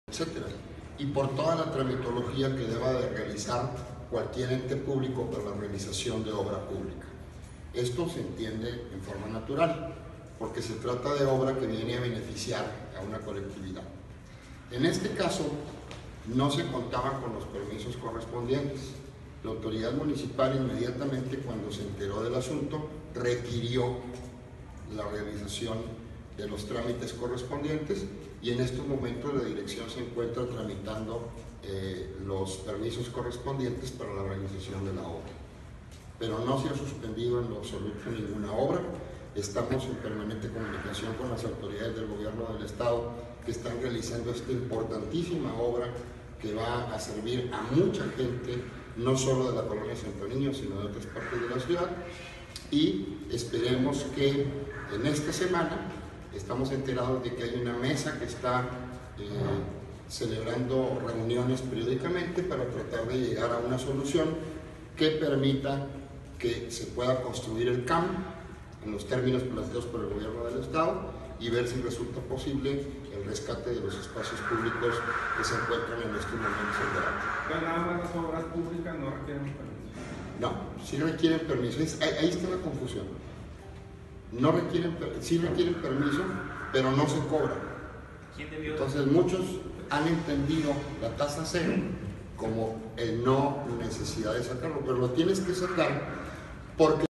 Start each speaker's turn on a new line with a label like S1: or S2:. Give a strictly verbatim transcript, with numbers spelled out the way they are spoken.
S1: etcétera, y por toda la tramitología que deba de realizar cualquier ente público para la realización de obra pública. Esto se entiende en forma natural, porque se trata de obra que viene a beneficiar a una colectividad. En este caso, no se contaba con los permisos correspondientes. La autoridad municipal, inmediatamente cuando se enteró del asunto, requirió la realización de los trámites correspondientes, y en estos momentos la dirección se encuentra tramitando eh, los permisos correspondientes para la realización de la obra. Pero no se ha suspendido en lo absoluto ninguna obra. Estamos en permanente comunicación con las autoridades del gobierno del estado que están realizando esta importantísima obra que va a servir a mucha gente, no solo de la colonia Santo Niño, sino de otras partes de la ciudad, y esperemos que en esta semana, estamos enterados de que hay una mesa que está eh, celebrando reuniones periódicamente para tratar de llegar a una solución que permita que se pueda construir el C A M en los términos planteados por el gobierno del estado y ver si resulta posible el rescate de los espacios públicos que se encuentran en estos momentos en debate.
S2: Pero nada más las obras públicas no requieren permiso.
S1: No, sí requieren permiso. Ahí, ahí está la confusión. No requieren, sí requieren permiso, pero no se cobra. Entonces muchos han entendido la tasa cero como el no necesidad de sacarlo, pero lo tienes que sacar porque